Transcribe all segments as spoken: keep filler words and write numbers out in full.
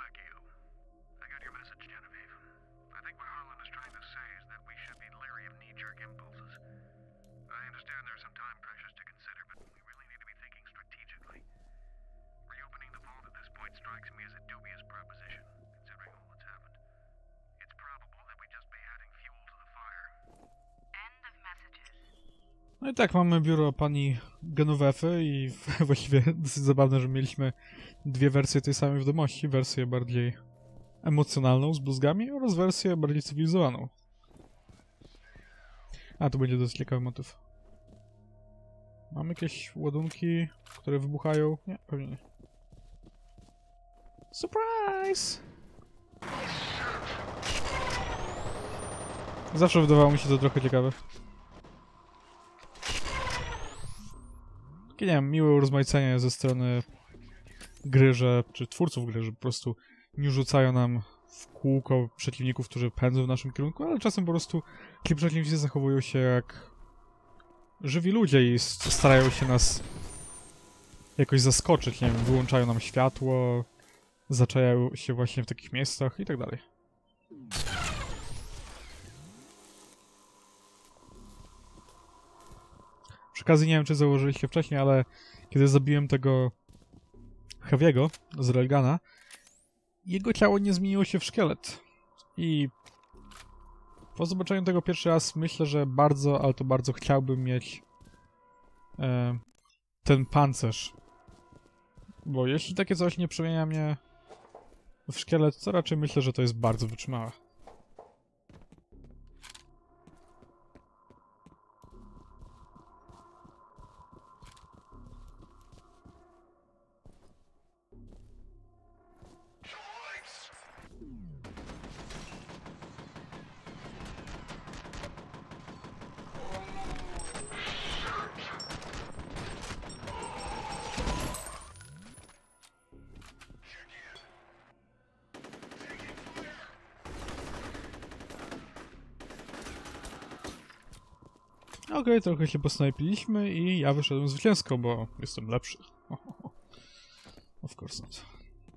back to you. I got your message, Genevieve. I think what Harlan is trying to say is that we should be leery of knee-jerk impulses. I understand there are some time pressures to consider, but we really need to be thinking strategically. Reopening the vault at this point strikes me as a dubious proposition, considering all that's happened. It's probable that we just be adding fuel to the fire. End of messages. No i tak, mamy biuro pani Genowefy i właściwie dosyć zabawne, że mieliśmy dwie wersje tej samej wiadomości. Wersję bardziej emocjonalną z bluzgami oraz wersję bardziej cywilizowaną. A, to będzie dosyć ciekawy motyw. Mamy jakieś ładunki, które wybuchają? Nie, pewnie nie. Surprise! Zawsze wydawało mi się to trochę ciekawe. Takie, nie wiem, miłe urozmaicenie ze strony gry, że, czy twórców gry, że po prostu nie rzucają nam w kółko przeciwników, którzy pędzą w naszym kierunku, ale czasem po prostu ci przeciwnicy zachowują się jak żywi ludzie i starają się nas jakoś zaskoczyć, nie wiem, wyłączają nam światło, zaczajają się właśnie w takich miejscach i tak dalej. Przy okazji, nie wiem, czy założyliście wcześniej, ale kiedy zabiłem tego Heavy'ego z Railguna, jego ciało nie zmieniło się w szkielet. I po zobaczeniu tego pierwszy raz myślę, że bardzo, ale to bardzo chciałbym mieć e, ten pancerz. Bo jeśli takie coś nie przemienia mnie w szkielet, to raczej myślę, że to jest bardzo wytrzymałe. Okej, okay, trochę się posnajpiliśmy i ja wyszedłem zwycięsko, bo jestem lepszy. Of course not.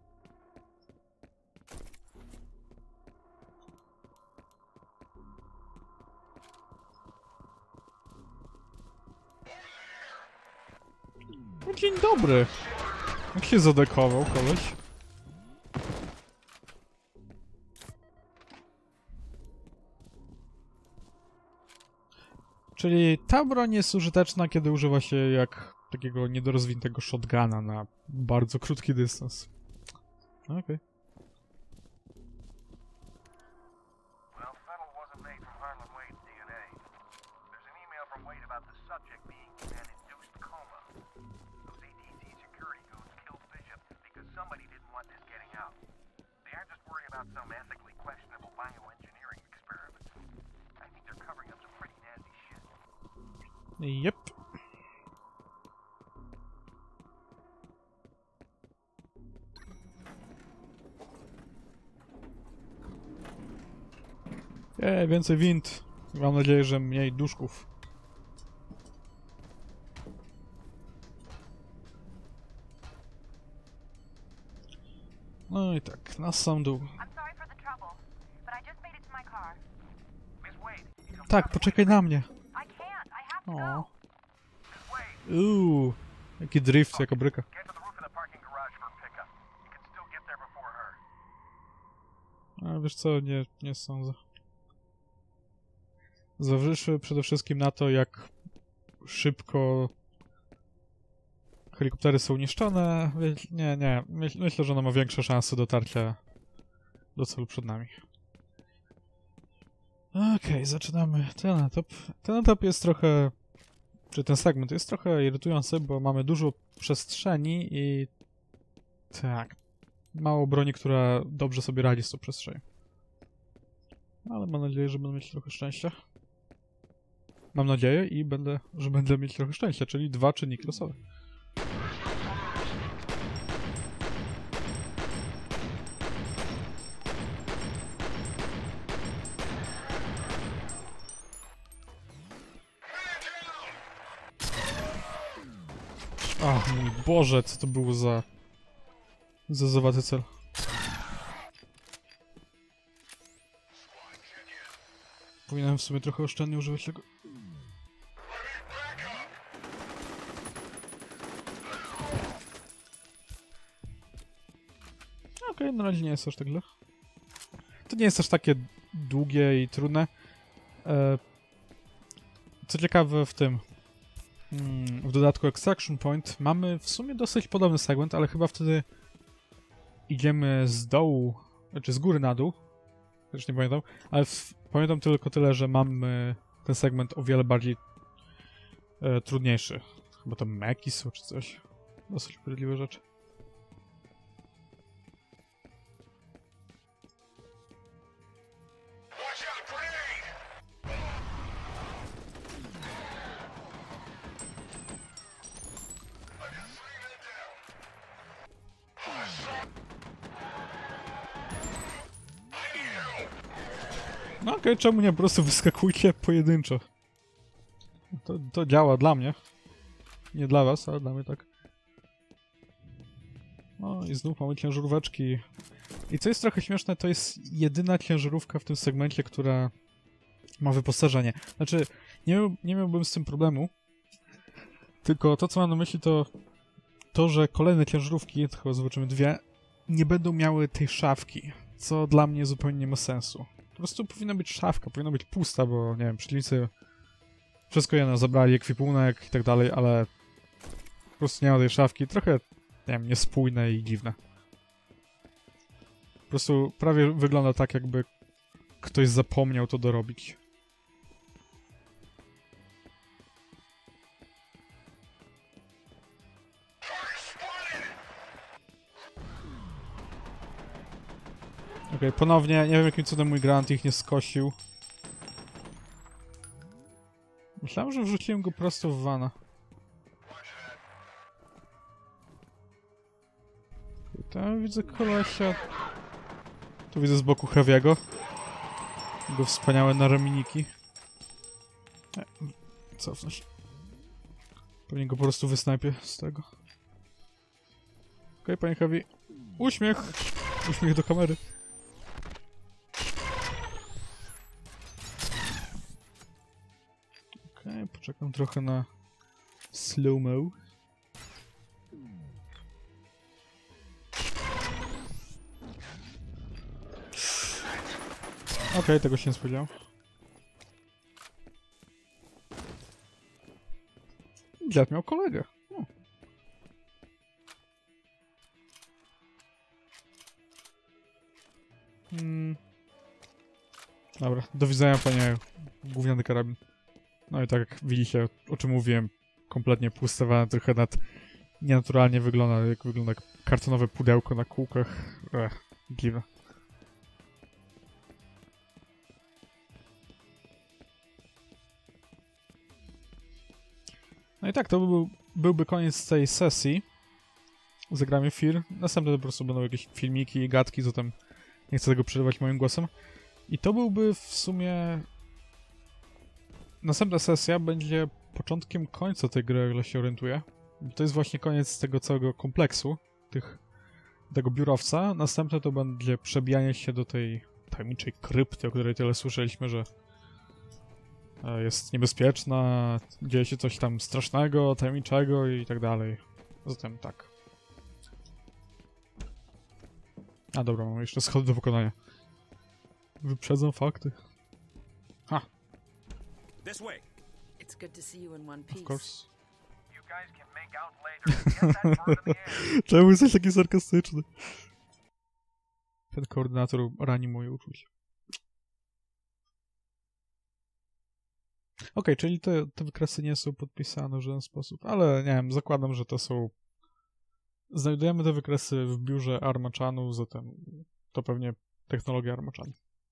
No, dzień dobry. Jak się zadekował koleś? Czyli ta broń jest użyteczna, kiedy używa się jak takiego niedorozwiniętego shotguna na bardzo krótki dystans. Okej. Okay. Yep. Eee, więcej wind. Mam nadzieję, że mniej duszków. No i tak, na sam dół. Tak, poczekaj na mnie. O. Uuu, jaki drift, jaka bryka. A wiesz co, nie, nie sądzę. Zważywszy przede wszystkim na to, jak szybko helikoptery są niszczone, nie, nie, myśl, myślę, że ona ma większe szanse dotarcia do celu przed nami. Okej, okay, zaczynamy ten etap. Ten etap jest trochę, czy ten segment jest trochę irytujący, bo mamy dużo przestrzeni i tak, mało broni, która dobrze sobie radzi z tą przestrzenią. Ale mam nadzieję, że będę mieć trochę szczęścia. Mam nadzieję i będę, że będę mieć trochę szczęścia, czyli dwa czynniki losowe. Ach mój Boże, co to było za... za zawaty cel. Powinienem w sumie trochę oszczędnie używać tego. Okej, okay, na razie nie jest aż tak źle. To nie jest aż takie długie i trudne. E, co ciekawe w tym, mm, w dodatku Extraction Point mamy w sumie dosyć podobny segment, ale chyba wtedy idziemy z dołu, znaczy z góry na dół. Też nie pamiętam, ale w, pamiętam tylko tyle, że mamy ten segment o wiele bardziej e, trudniejszy. Chyba to meki są czy coś. Dosyć sprawiedliwe rzeczy. No okej, okay, czemu nie po prostu wyskakujcie pojedynczo? To, to działa dla mnie. Nie dla was, ale dla mnie tak. No i znów mamy ciężaróweczki. I co jest trochę śmieszne, to jest jedyna ciężarówka w tym segmencie, która ma wyposażenie. Znaczy, nie, miał, nie miałbym z tym problemu. Tylko to, co mam na myśli, to to, że kolejne ciężarówki, to chyba zobaczymy dwie, nie będą miały tej szafki. Co dla mnie zupełnie nie ma sensu. Po prostu powinna być szafka, powinna być pusta, bo nie wiem, przeciwnicy wszystko jedno, zabrali ekwipunek i tak dalej, ale po prostu nie ma tej szafki. Trochę, nie wiem, niespójne i dziwne. Po prostu prawie wygląda tak, jakby ktoś zapomniał to dorobić. Okej, okay, ponownie, nie wiem jakim cudem mój granat ich nie skosił. Myślałem, że wrzuciłem go prosto w wana. Tam widzę kolesia. Tu widzę z boku Heavy'ego. Jego wspaniałe naraminiki. Nie, cofnę się. Pewnie go po prostu wysnajpię z tego. Okej, okay, panie Heavy. Uśmiech! Uśmiech do kamery. Okej, okay, poczekam trochę na slow-mo. Okej, okay, tego się nie spodziewał. Dziad miał kolegę. O. Hmm. Dobra, do widzenia, panie gówniany karabin. No i tak jak widzicie, o czym mówiłem, kompletnie pustowane, trochę nad nienaturalnie wygląda, jak wygląda jak kartonowe pudełko na kółkach. Ech, dziwne. No i tak, to był, byłby koniec tej sesji. Zagramy Fear. Następne to po prostu będą jakieś filmiki, gadki, zatem nie chcę tego przerywać moim głosem. I to byłby w sumie... Następna sesja będzie początkiem końca tej gry, o ile się orientuję. To jest właśnie koniec tego całego kompleksu, tych, tego biurowca. Następne to będzie przebijanie się do tej tajemniczej krypty, o której tyle słyszeliśmy, że jest niebezpieczna, dzieje się coś tam strasznego, tajemniczego i tak dalej. Zatem tak. A dobra, mam jeszcze schody do wykonania. Wyprzedzam fakty. Ha! This way. It's good to see you in one piece. Of course. You guys can make out later. Get that bird in the air. Czemu jesteś taki sarkastyczny? Ten koordynator rani moje uczucie. Okej, okay, czyli te, te wykresy nie są podpisane w żaden sposób, ale nie wiem, zakładam, że to są... Znajdujemy te wykresy w biurze Armachanu, zatem to pewnie technologia Armachan.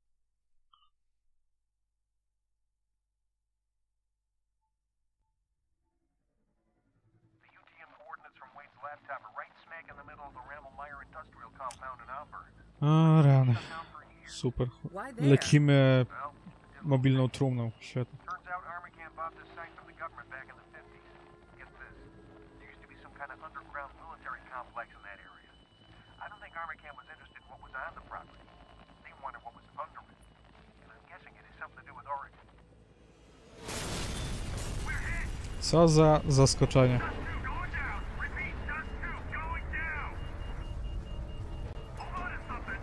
O rany. Super. Lecimy mobilną trumną. Świetnie. Armachan was interested in what was on the property. They wanted what was under it. And I'm guessing it is something to do with Oregon. Co za zaskoczenie. Dust two going down. Repeat, dust two going down. Hold on to something.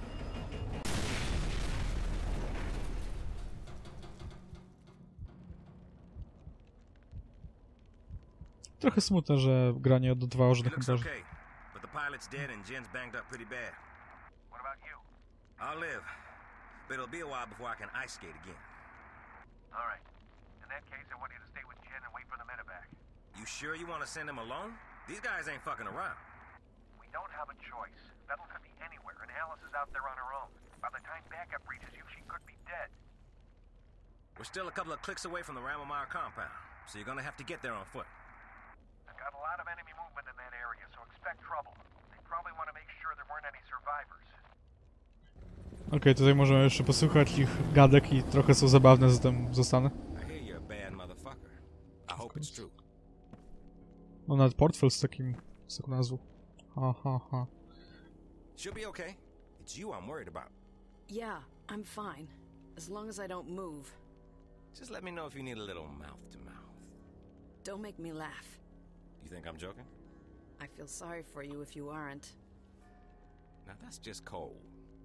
Trochę smutne, że gra nie oddawało He żadnych looks obrażeń. okay, but the pilot's dead and Jen's banged up pretty bad. What about you? I'll live, but it'll be a while before I can ice skate again. All right. In that case, I want you to stay with Jen and wait for the medevac. You sure you want to send him alone? These guys ain't fucking around. We don't have a choice. Vettel could be anywhere, and Alice is out there on her own. By the time backup reaches you, she could be dead. We're still a couple of clicks away from the Ramelmeyer compound, so you're gonna have to get there on foot. I've got a lot of enemy movement in that area, so expect trouble. They probably want to make sure there weren't any survivors. Okej, tutaj możemy jeszcze posłuchać ich gadek i trochę są zabawne, zatem zostanę. I hear you're a bad motherfucker. I hope it's true. Mam nawet portfel z takim, z taką nazwą. Ha, ha, ha. She'll be okay. It's you I'm worried about. Yeah, I'm fine. As long as I don't move. Just let me know if you need a little mouth to mouth. Don't make me laugh. You think I'm joking? I feel sorry for you if you aren't. Now that's just cold.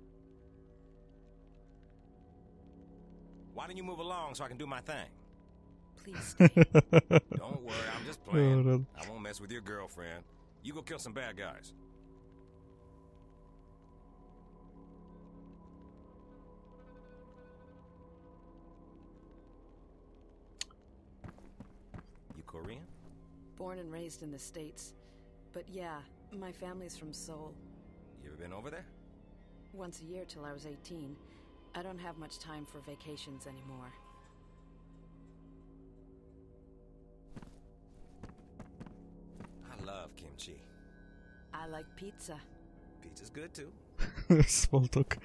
Why don't you move along so I can do my thing? Please stay. Don't worry, I'm just playing. Dobra. I won't mess with your girlfriend. You go kill some bad guys. You Korean? Born and raised in the States. But yeah, my family's from Seoul. You ever been over there? Once a year till I was eighteen. I don't have much time for vacations anymore. I love kimchi. I like pizza. Pizza's good too. Small talk.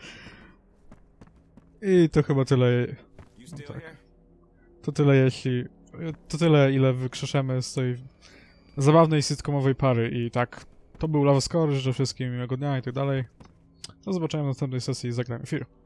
I to chyba tyle. You still tak. here? To tyle jeśli... To tyle, ile wykrzeszemy z tej zabawnej sitcomowej pary. I tak, to był Lava Score, życzę wszystkim miłego dnia i tak dalej. Do zobaczenia w następnej sesji i zagramy film.